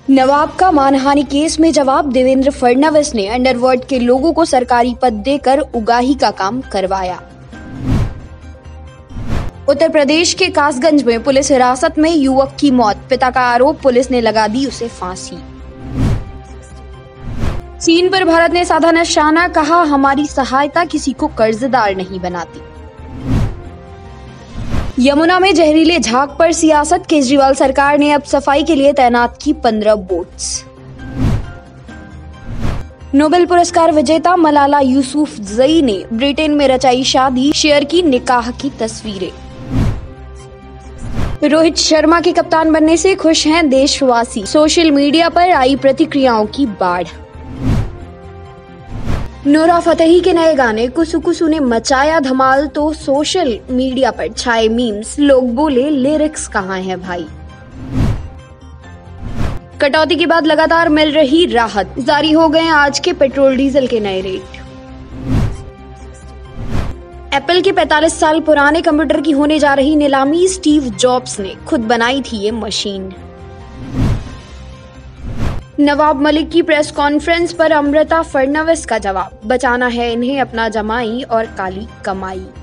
नवाब का मानहानि केस में जवाब, देवेंद्र फडणवीस ने अंडरवर्ल्ड के लोगों को सरकारी पद देकर उगाही का काम करवाया। उत्तर प्रदेश के कासगंज में पुलिस हिरासत में युवक की मौत, पिता का आरोप, पुलिस ने लगा दी उसे फांसी। चीन पर भारत ने साधा निशाना, कहा हमारी सहायता किसी को कर्जदार नहीं बनाती। यमुना में जहरीले झाग पर सियासत, केजरीवाल सरकार ने अब सफाई के लिए तैनात की 15 बोट्स। नोबेल पुरस्कार विजेता मलाला यूसुफजई ने ब्रिटेन में रचाई शादी, शेयर की निकाह की तस्वीरें। रोहित शर्मा के कप्तान बनने से खुश हैं देशवासी, सोशल मीडिया पर आई प्रतिक्रियाओं की बाढ़। नूरा फतेही के नए गाने कुसु कुसु ने मचाया धमाल, तो सोशल मीडिया पर छाए मीम्स, लोग बोले लिरिक्स कहाँ हैं भाई। कटौती के बाद लगातार मिल रही राहत, जारी हो गए आज के पेट्रोल डीजल के नए रेट। एप्पल के 45 साल पुराने कंप्यूटर की होने जा रही नीलामी, स्टीव जॉब्स ने खुद बनाई थी ये मशीन। नवाब मलिक की प्रेस कॉन्फ्रेंस पर अमृता फडणवीस का जवाब, बचाना है इन्हें अपना जमाई और काली कमाई।